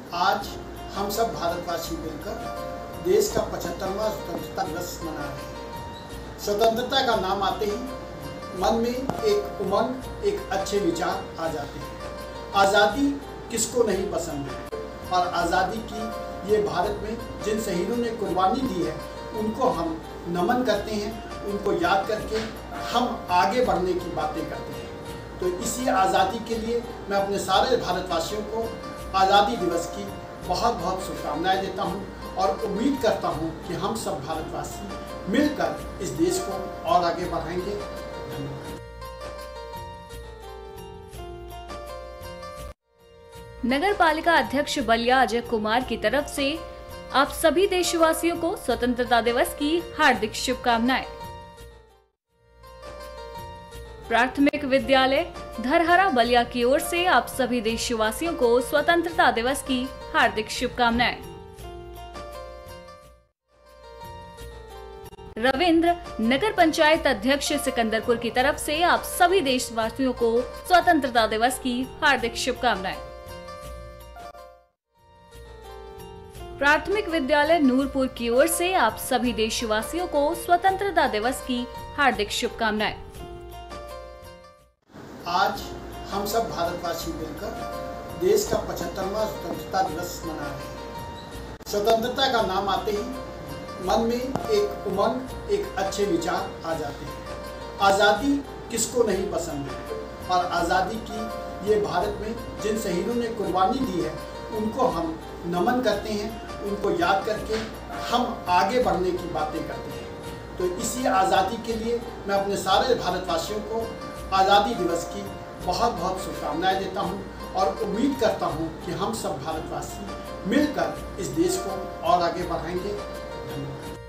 आज हम सब भारतवासी मिलकर देश का 75वां स्वतंत्रता दिवस मना रहे हैं। स्वतंत्रता का नाम आते ही मन में एक उमंग, एक अच्छे विचार आ जाते हैं। आज़ादी किसको नहीं पसंद है, और आज़ादी की ये भारत में जिन शहीदों ने कुर्बानी दी है उनको हम नमन करते हैं। उनको याद करके हम आगे बढ़ने की बातें करते हैं। तो इसी आज़ादी के लिए मैं अपने सारे भारतवासियों को आज़ादी दिवस की बहुत बहुत शुभकामनाएं देता हूं और उम्मीद करता हूं कि हम सब भारतवासी मिलकर इस देश को और आगे बढ़ाएंगे। धन्यवाद। नगर पालिका अध्यक्ष बलिया अजय कुमार की तरफ से आप सभी देशवासियों को स्वतंत्रता दिवस की हार्दिक शुभकामनाएं। प्राथमिक विद्यालय धरहरा बलिया की ओर से आप सभी देशवासियों को स्वतंत्रता दिवस की हार्दिक शुभकामनाएं। रविंद्र नगर पंचायत अध्यक्ष सिकंदरपुर की तरफ से आप सभी देशवासियों को स्वतंत्रता दिवस की हार्दिक शुभकामनाएं। प्राथमिक विद्यालय नूरपुर की ओर से आप सभी देशवासियों को स्वतंत्रता दिवस की हार्दिक शुभकामनाएं। आज हम सब भारतवासी मिलकर देश का 75वां स्वतंत्रता दिवस मना रहे हैं। स्वतंत्रता का नाम आते ही मन में एक उमंग, एक अच्छे विचार आ जाते हैं। आज़ादी किसको नहीं पसंद है, और आज़ादी की ये भारत में जिन शहीदों ने कुर्बानी दी है उनको हम नमन करते हैं। उनको याद करके हम आगे बढ़ने की बातें करते हैं। तो इसी आज़ादी के लिए मैं अपने सारे भारतवासियों को आज़ादी दिवस की बहुत बहुत शुभकामनाएं देता हूं और उम्मीद करता हूं कि हम सब भारतवासी मिलकर इस देश को और आगे बढ़ाएंगे। धन्यवाद।